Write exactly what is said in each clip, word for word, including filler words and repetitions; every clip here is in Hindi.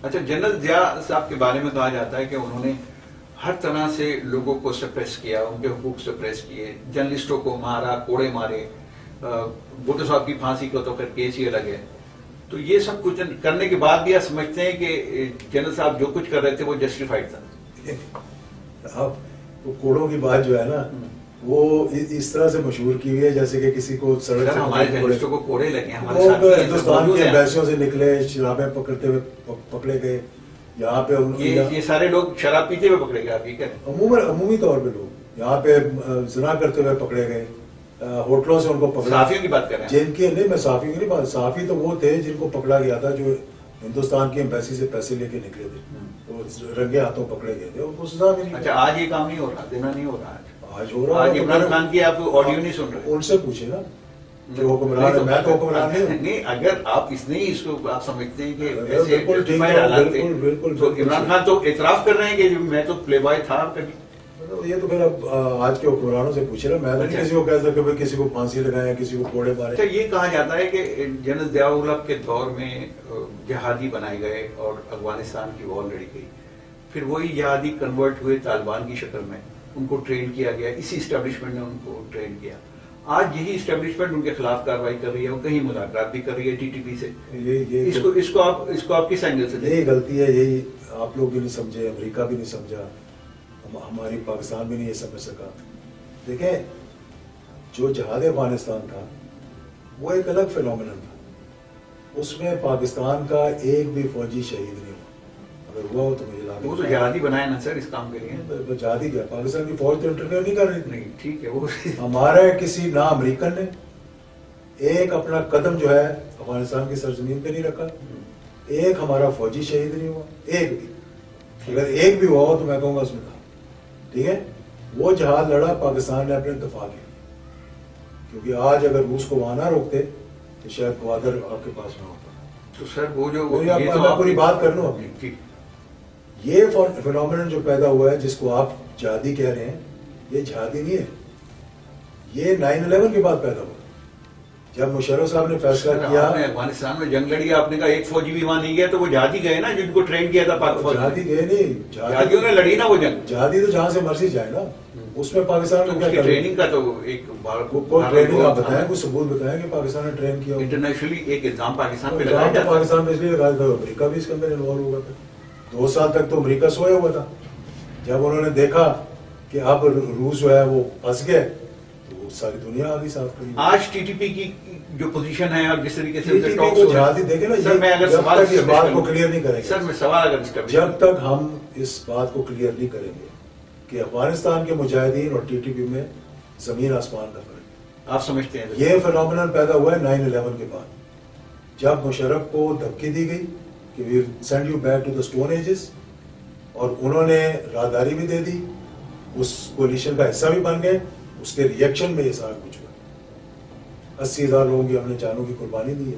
अच्छा, जनरल जिया साहब के बारे में कहा जाता है कि उन्होंने हर तरह से लोगों को सप्रेस किया, उनके हुकूक सप्रेस किए, जर्नलिस्टों को मारा, कोड़े मारे, भुट्टो साहब की फांसी को तो फिर केस ही अलग है। तो ये सब कुछ करने के बाद भी आप समझते हैं कि जनरल साहब जो कुछ कर रहे थे वो जस्टिफाइड था? अब वो कोड़ों की बात जो है ना, वो इस तरह से मशहूर की हुई है जैसे कि किसी को सड़क से हमारे जर्नलिस्टों को कोड़े लगे, हमारे हिंदुस्तान के एम्बेसियों से निकले, शराबें पकड़ते हुए पकड़े गए। यहाँ पे ये ये सारे लोग शराब पीते हुए पकड़े गए? आप ये कह रहे हैं? अमूमन अमूमी तौर पे लोग यहाँ पे ज़िना करते हुए पकड़े गए, होटलों से उनको पकड़ा। साफियों की बात कर रहे हैं? जिनके नहीं, मैं साफियों की नहीं बात, साफी तो वो थे जिनको पकड़ा गया था जो हिंदुस्तान की एम्बेसी से पैसे लेके निकले थे, तो रंगे हाथों पकड़े गए थे, उनको सजा मिली। अच्छा, आज ये काम नहीं हो रहा, देना नहीं हो रहा आज हो रहा है। इमरान खान की आप ऑडियो नहीं सुन रहे? उनसे पूछे ना जो हुक्मरान है, मैं तो हुक्मरान नहीं हूँ। नहीं, अगर आप इसने ही इसको आप समझते हैं कि बिल्कुल ठीक है, बिल्कुल बिल्कुल। तो इमरान खान तो इतराफ कर रहे हैं कि मैं तो प्लेबॉय था कभी। ये तो फिर अब आज के हुक्मरानों से पूछे ना, मैं तो किसी को कह सकता किसी को फांसी लगाया, किसी को कोड़े मारे। अच्छा, ये कहा जाता है कि जनरल ज़ियाउल हक के दौर में जहादी बनाए गए और अफगानिस्तान की वॉर लड़ी गई, फिर वही जहादी कन्वर्ट हुए तालिबान की शक्ल में, उनको ट्रेन किया गया, इसी इस्टेब्लिशमेंट ने उनको ट्रेन किया। आज यही इस्टेब्लिशमेंट उनके खिलाफ कार्रवाई कर रही है, कहीं मुलाकात भी कर रही है टीटीपी से। ये ये इसको इसको आप इसको आप किस एंगल से? यही गलती है, यही आप लोग भी नहीं समझे, अमेरिका भी नहीं समझा, हम, हमारी पाकिस्तान भी नहीं ये समझ सका। देखें, जो जहाद अफगानिस्तान था वो एक अलग फिनोमिनन था, उसमें पाकिस्तान का एक भी फौजी शहीद नहीं हुआ। अगर हुआ हो तो मुझे लगा वो तो जहादी बनाया ना सर इस काम के लिए। जहादी क्या, पाकिस्तान की फौज तो इंटरफेयर नहीं कर रही थी। ठीक है, वो हमारे किसी ना अमेरिकन ने एक अपना कदम जो है अफगानिस्तान की सरजमीन पे नहीं रखा, एक हमारा फौजी शहीद नहीं हुआ, एक भी। अगर एक भी हुआ हो तो मैं कहूंगा उसमें था। ठीक है, वो जहाज लड़ा, पाकिस्तान ने अपने दफा किया, क्योंकि आज अगर रूस को वहां ना रोकते तो शायद ग्वादर आपके पास ना होता। तो सर वो जो ये ये तो पूरी बात कर लूं अपनी, ये फिनोमिनन जो पैदा हुआ है जिसको आप जहादी कह रहे हैं, ये जहादी नहीं है, ये नाइन इलेवन के बाद पैदा हुआ। जब मुशर्रफ साहब ने फैसला किया, अफगानिस्तान में जंग लड़ी, आपने कहा एक फौजी भी वहां नहीं गया, तो वो जहादी गए ना जिनको ट्रेन किया था पाक फौज। जहादी गए नहीं, जहादियों ने लड़ी ना वो जंग। जहादी तो जहां से मर्जी जाए ना, उसमें पाकिस्तान में क्या ट्रेनिंग का तो एक ट्रेनिंग आप बताएं, कुछ सबूत बताएं कि पाकिस्तान ने ट्रेन किया। इंटरनेशनली एक इल्जाम पाकिस्तान पे लगाया जाता है। पाकिस्तान पे इसलिए लगाया था, अमेरिका भी इसके अंदर इन्वॉल्व होगा था। दो साल तक तो अमेरिका सोया हुआ था, जब उन्होंने देखा कि अब रूस जो है वो फंस गए तो सारी दुनिया आ गई साथ। आज टीटीपी की जो पोजीशन है और जिस तरीके से देखे ना, सर मैं अगर सवाल इस बात को क्लियर नहीं करेंगे, सर मैं सवाल अगर जब तक हम इस बात को क्लियर नहीं करेंगे कि अफगानिस्तान के मुजाहिदीन और टीटीपी में जमीन आसमान का फर्क है। आप समझते हैं ये फिनोमिनन पैदा हुआ है नाइन इलेवन के बाद, जब मुशर्रफ को धमकी दी गई कि we send you back to the stone ages, और उन्होंने राहदारी भी दे दी, उस कोलिशन का हिस्सा भी बन गए। उसके रिएक्शन में ये सारा कुछ हुआ। अस्सी हजार लोगों की हमने जानों की कुर्बानी दी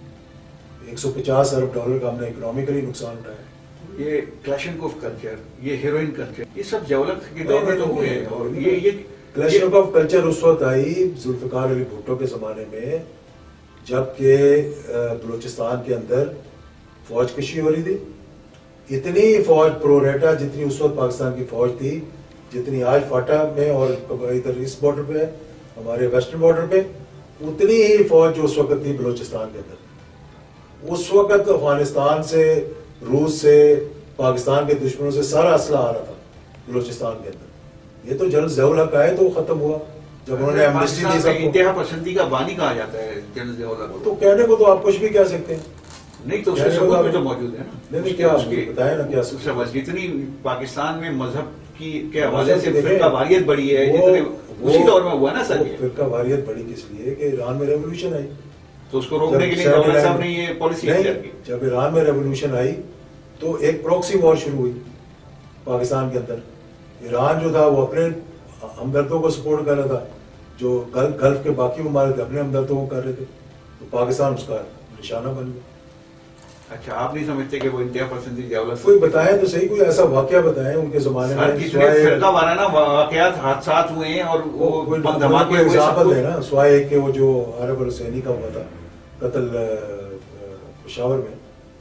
है, एक सौ पचास अरब डॉलर का हमने इकोनॉमिकली नुकसान उठाया। ये क्लैशनकोफ कल्चर, ये हेरोइन कल्चर, ये सब ज़ियाउल के दौर में तो हुए हैं। और ये ये क्लैशनकोफ कल्चर उस वक्त आई जुल्फिकार अली भुट्टो के जमाने में, जबकि बलूचिस्तान के अंदर फौज कशी हो रही थी। इतनी फौज प्रोरेटा जितनी उस वक्त पाकिस्तान की फौज थी, जितनी आज फाटा में और इधर इस बॉर्डर पे है, हमारे वेस्टर्न बॉर्डर पे, उतनी ही फौज जो उस वक्त थी बलूचिस्तान के अंदर। उस वक्त अफगानिस्तान से, रूस से, पाकिस्तान के दुश्मनों से सारा असला आ रहा था बलूचिस्तान के अंदर। ये तो जनरल ज़ियाउल हक आए तो खत्म हुआ, जब उन्होंने एमनेस्टी दी सबको। इंतहा पसंदी का बानी कहा जाता है जनरल ज़ियाउल हक। तो कहने को तो आप कुछ भी कह सकते हैं, नहीं तो उसके सबूत भी तो मौजूद है ना। नहीं क्या बताया ना, क्या समझ, जितनी पाकिस्तान में मजहब की के हवाले से फिरका वारियत बढ़ी है, जितने उसी दौर में हुआ ना सर। फिरका वारियत बढ़ी किस लिए कि ईरान में रेवोल्यूशन आई, तो उसको रोकने के लिए गवर्नर साहब ने ये पॉलिसी की। जब ईरान में रेवोल्यूशन आई तो एक प्रॉक्सी वॉर शुरू हुई पाकिस्तान के अंदर। ईरान जो था वो अपने हमदर्दों को सपोर्ट कर रहा था, जो गल्फ के बाकी ममालिक अपने हमदर्दों को कर रहे थे, तो पाकिस्तान उसका निशाना बन गया। अच्छा, आप नहीं समझते कि वो इंतहा पसंदी ज़ियाउल हक? कोई बताए तो सही, कोई ऐसा वाकया बताएं उनके जमाने में। कितने फिरका वाराना वाकयात हादसात हुए हैं और वो बम धमाके हुए। एग्जाम्पल है ना, स्वाए के वो जो आरिफ अल हुसैनी का हुआ था कत्ल पेशावर में,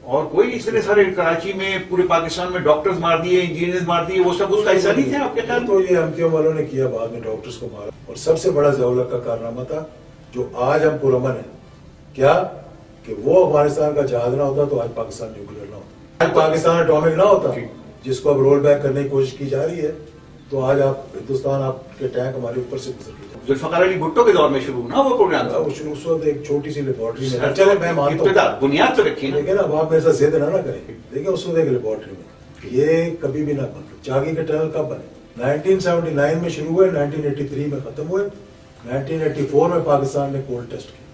और कोई इतने सारे कराची में पूरे पाकिस्तान में डॉक्टर्स मार दिए, इंजीनियर्स मार दिए, वो सब उसका हिस्सा नहीं थे आपके ख्याल में? तो ये एमक्यू वालों ने किया, बाद में डॉक्टर्स को मारा। और सबसे बड़ा ज़िया-उल-हक का कारनामा था जो आज हम पुरअमन है, क्या कि वो अफगानिस्तान का जहाज ना होता तो आज पाकिस्तान न्यूक्लियर ना होता, आज पाकिस्तान एटॉमिक ना होता, जिसको अब रोल बैक करने की कोशिश की जा रही है। तो आज आप हिंदुस्तान, आपके टैंक हमारे ऊपर से गुजर रहे हैं। जुल्फकार अली भुट्टो के दौर में शुरू ना वो प्रोग्राम था, उस उस वक्त एक छोटी सी लेबोरेटरी में, चले मैं मानता हूँ बुनियाद तो रखी ना, लेकिन अब आप मेरे साथ जिद ना ना करें। देखिए उस वक्त एक लेबोरेटरी में, ये कभी भी ना बन। चागी के टनल कब बने? नाइनटीन सेवेंटी नाइन में शुरू हुए, नाइनटीन एटी थ्री में खत्म हुए, नाइनटीन एटी फोर में पाकिस्तान ने कोल्ड टेस्ट किया।